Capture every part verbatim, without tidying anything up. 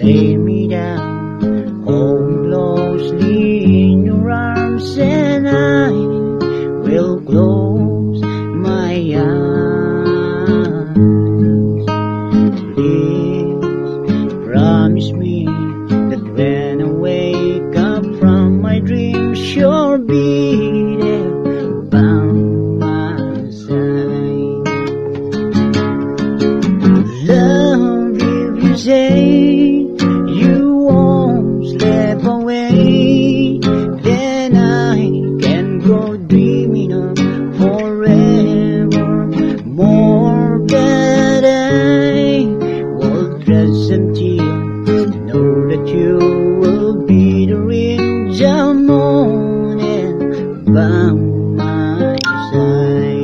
lay me down, hold me closely in your arms, and I will close my eyes. Please promise me that when I wake up from my dreams, you'll be there by my side. Love, if you say you won't slip away, then I can go dreaming of forever more. But I will dress until know that you will be there in the morning by my side.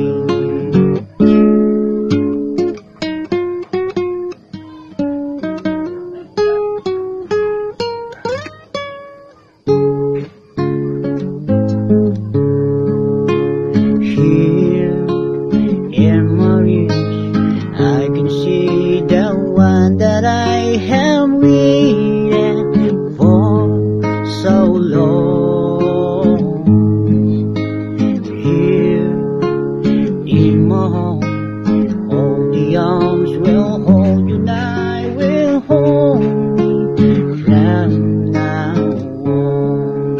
Here in my reach, I can see the one that I have waited for so long. Here in my home, all the arms will hold you, and I will hold you from now on.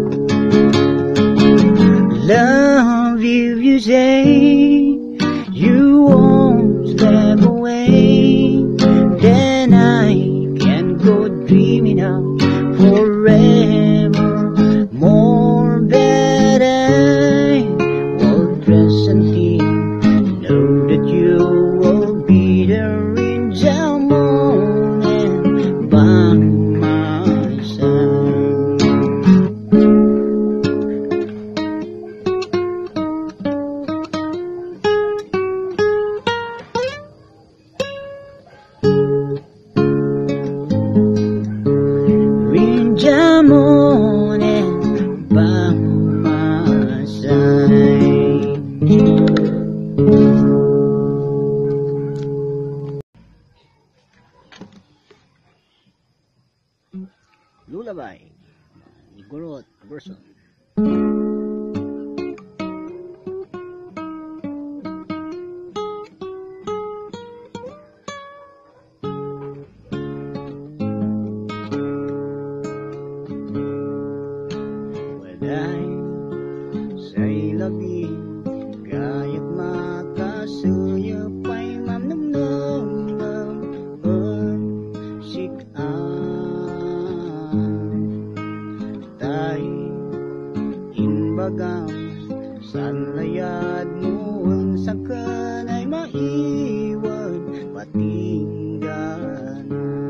Love, if you say you won't step away, then I can go dreaming of forever more. But I will dress until know that you will be there in the morning by my side. In the morning by my side. Lullaby, Guru version. Say labi, kaya't makasuyo pa'y mamnamnam ang sikaan. Tayo inbagang sanlayad mo ang sakan ay maiwan patingganan.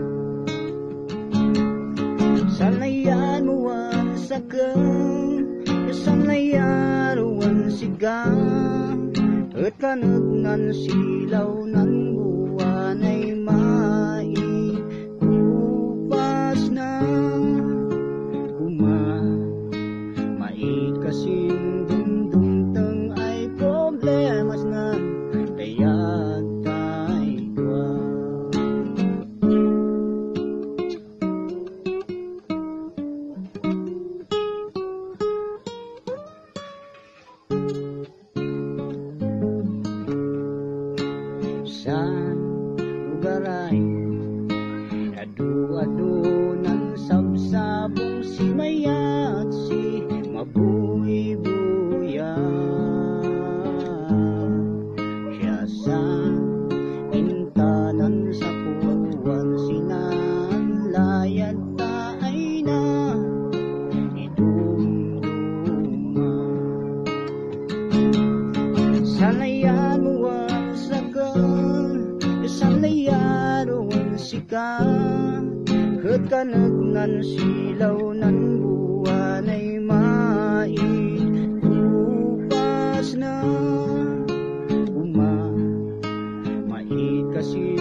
Sanlayad mo ang sakan, sanlayad ang sigang, at kanagnan silaw ng buwan ay maikupas na. Kumamait kasing dumdumtang ay problemas na kayag tayo. Sa lugar ay adu-adu ng sabsabong si Maya at si Mabuy-buya. Siya sa intanan sa puwan sinanlayad ta ay na idumduma. Sanayan mo ang sagan, sanlayad ang sigang, at kanagnan silaw ng buwan ay maikupas na. Kumamait kasi